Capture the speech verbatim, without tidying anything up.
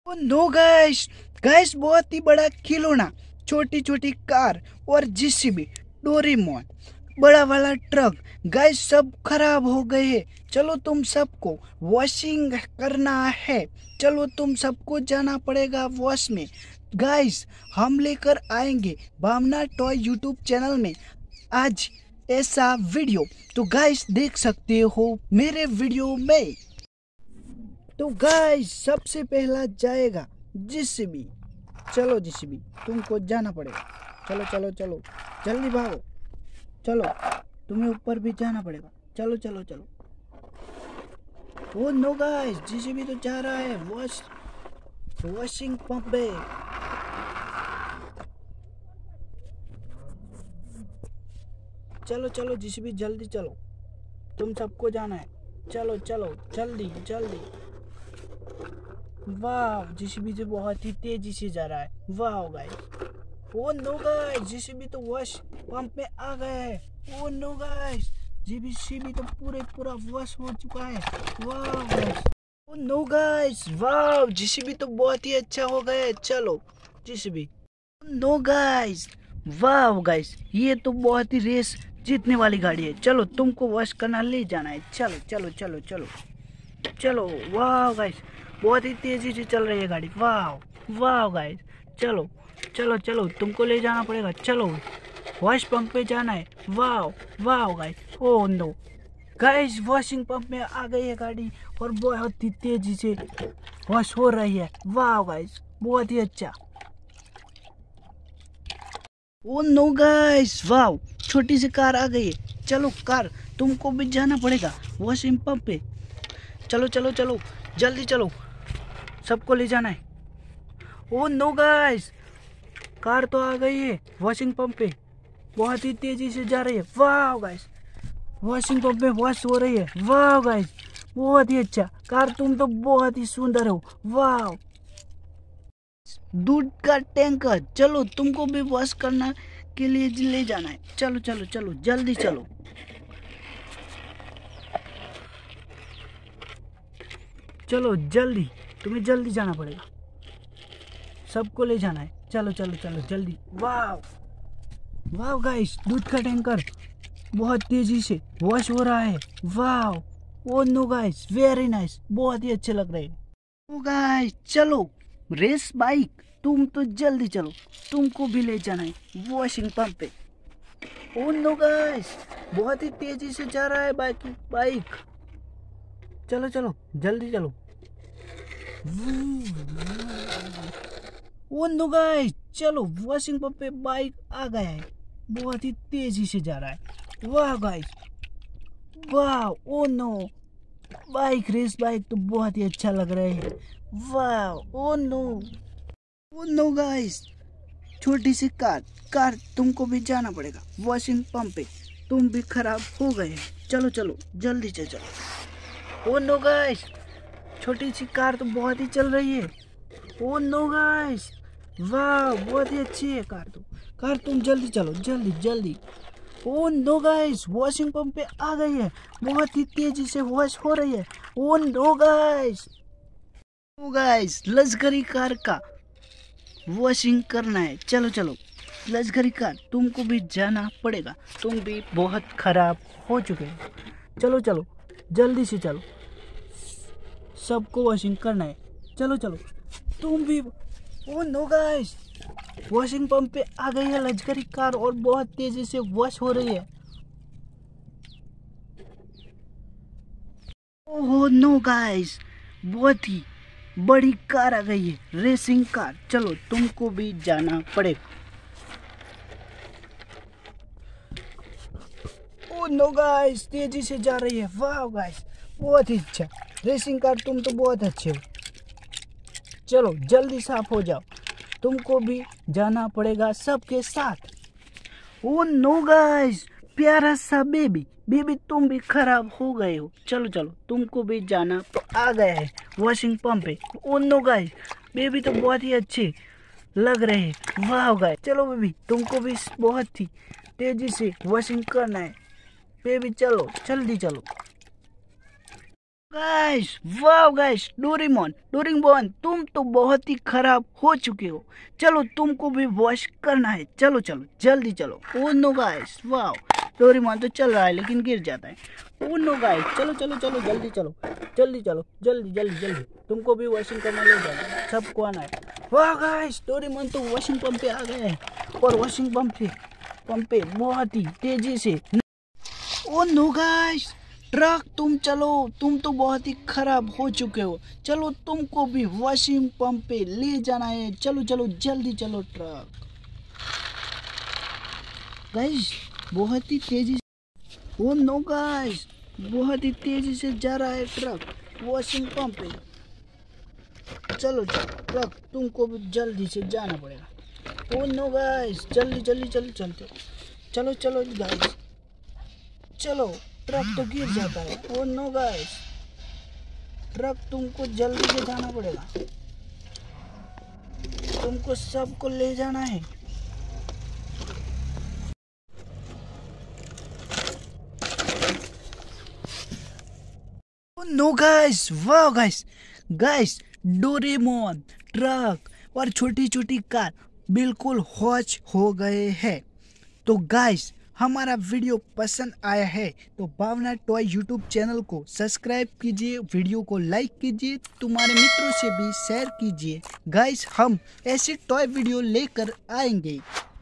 No guys, guys बहुत ही बड़ा खिलौना, छोटी छोटी कार और जेसीबी, डोरेमोन, बड़ा वाला ट्रक, गाइस सब खराब हो गए हैं। चलो तुम सबको वॉशिंग करना है। चलो तुम सबको जाना पड़ेगा वॉश में। गाइस हम लेकर आएंगे भावना टॉय यूट्यूब चैनल में आज ऐसा वीडियो, तो गाइस देख सकते हो मेरे वीडियो में। तो गाइस सबसे पहला जाएगा जेसीबी। चलो जेसीबी तुमको जाना पड़ेगा। चलो चलो चलो जल्दी भागो। चलो तुम्हें ऊपर भी जाना पड़ेगा। चलो चलो चलो। ओ नो गाइस, जेसीबी तो जा रहा है वॉश वॉशिंग पंप पे। चलो चलो जेसीबी जल्दी चलो, तुम सबको जाना है। चलो चलो जल्दी जल्दी। वाह जेसीबी तो बहुत ही तेजी से जा रहा है। वाह guys. Oh no guys, JCB तो वॉश पंप में आ गया है। ओ नो गाइस, जेसीबी तो पूरे पूरा वॉश हो चुका है। वाह गाइस। ओ नो गाइस, वाह जेसीबी तो बहुत ही अच्छा हो गया है। चलो जेसीबी। नो गाइस, वाह गाइस, ये तो बहुत ही रेस जीतने वाली गाड़ी है। चलो तुमको वॉश करना ले जाना है। चलो चलो चलो चलो चलो। वाह गाइस, बहुत ही तेजी से चल रही है गाड़ी। वाह वाह गाइस, चलो चलो चलो तुमको ले जाना पड़ेगा। चलो वॉश पंप पे जाना है। वाह वाह guys. Oh no guys, washing pump में आ गई है गाड़ी और बहुत ही तेजी से वॉश हो रही है। वाह गाइस, बहुत ही अच्छा। ओ नो गाइस, वाह छोटी सी कार आ गई है। चलो कार तुमको भी जाना पड़ेगा वॉशिंग पंप पे। चलो चलो चलो जल्दी चलो, सबको ले जाना है। ओ नो गाइस, कार तो आ गई है वॉशिंग पंप पे, बहुत ही तेजी से जा रही है। वाह गाइस, वॉशिंग पंप में वॉश हो रही है। वाह गाइस, बहुत ही अच्छा कार, तुम तो बहुत ही सुंदर हो। वाह दूध का टैंकर, चलो तुमको भी वॉश करना के लिए ले जाना है। चलो चलो चलो जल्दी चलो। चलो जल्दी, तुम्हें जल्दी जाना पड़ेगा, सबको ले जाना है। चलो चलो चलो जल्दी। वाह वाह गाइस, दूध का टैंकर बहुत तेजी से वॉश हो रहा है। वाह oh no guys, very nice, बहुत ही अच्छे लग रहे हैं। ओ गाइस चलो रेस बाइक, तुम तो जल्दी चलो, तुमको भी ले जाना है वॉशिंग पंप पे। ओ नो गाइस, बहुत ही तेजी से जा रहा है बाइक बाइक चलो चलो जल्दी चलो। ओ नो गाइस, चलो वॉशिंग पंप पे बाइक आ गया है, बहुत ही तेजी से जा रहा है। वाह गाइस, वाह oh no, bike race bike तो बहुत ही अच्छा लग रहा है। वाह oh no, oh no guys, छोटी सी कार कार तुमको भी जाना पड़ेगा वॉशिंग पंप पे, तुम भी खराब हो गए। चलो चलो जल्दी से चलो। ओ नो गाइस, छोटी सी कार तो बहुत ही चल रही है। ओ नो गाइस, वाह बहुत ही अच्छी है कार तो, कार तुम जल्दी चलो जल्दी जल्दी। Oh no guys, washing pump पे आ गई है, बहुत ही तेजी से वॉश हो रही है। Oh no guys, oh guys लश्करी कार का वॉशिंग करना है। चलो चलो लश्करी कार, तुमको भी जाना पड़ेगा, तुम भी बहुत खराब हो चुके हो। चलो चलो जल्दी से चलो, सबको वॉशिंग करना है। चलो चलो तुम भी। Oh no guys, washing pump पे आ गई है लश्करी कार और बहुत तेजी से वॉश हो रही है। ओह नो गाइस, बहुत ही बड़ी कार आ गई है, रेसिंग कार। चलो तुमको भी जाना पड़ेगा। ओ नो गाइस, तेजी से जा रही है। वाह गाइस, बहुत ही अच्छा रेसिंग कार, तुम तो बहुत अच्छे हो। चलो जल्दी साफ हो जाओ, तुमको भी जाना पड़ेगा सबके साथ। ओ नो गाइस, प्यारा सा बेबी बेबी तुम भी खराब हो गए हो। चलो चलो तुमको भी जाना तो आ गया है वॉशिंग पंप पे। ओ नो गाइस, बेबी तो बहुत ही अच्छे लग रहे हैं। वाह गाइस, चलो बेबी तुमको भी बहुत ही तेजी से वॉशिंग करना है। बेबी चलो जल्दी चलो। गाइस, वाह गाइस, डोरेमोन डोरेमोन तुम तो बहुत ही खराब हो चुके हो। चलो तुमको भी वॉश करना है, चलो चलो जल्दी चलो। ओ नो गाइस, वाह डोरेमोन तो चल रहा है लेकिन गिर जाता है। ओ नो गाइस, चलो चलो चलो जल्दी चलो जल्दी चलो जल्दी जल्दी जल्दी, तुमको भी वॉशिंग करने ले जाना, सबको आना है। वाह गाइस, डोरेमोन तो वॉशिंग पंप पे आ गए हैं और वॉशिंग पंप पे पंप पे बहुत ही तेजी से। ओ नो गाइस, ट्रक तुम चलो, तुम तो बहुत ही खराब हो चुके हो। चलो तुमको भी वॉशिंग पंप पे ले जाना है, चलो चलो जल्दी चलो ट्रक। गाइस बहुत ही तेजी से, ओ नो गाइस, बहुत ही तेजी से जा रहा है ट्रक वॉशिंग पंप पे। चलो चलो ट्रक, तुमको भी जल्दी से जाना पड़ेगा। ओ नो गाइस, जल्दी जल्दी जल्दी चलते, चलो चलो गाइस चलो, ट्रक तो गिर जाता है। ओ नो गाइस, ट्रक तुमको जल्दी से जाना पड़ेगा, तुमको सबको ले जाना है। ओ नो गाइस, वाह गाइस, गाइस डोरेमोन, ट्रक और छोटी छोटी कार बिल्कुल वॉश हो गए हैं। तो गाइस हमारा वीडियो पसंद आया है तो भावना टॉय यूट्यूब चैनल को सब्सक्राइब कीजिए, वीडियो को लाइक कीजिए, तुम्हारे मित्रों से भी शेयर कीजिए। गाइस हम ऐसे टॉय वीडियो लेकर आएंगे।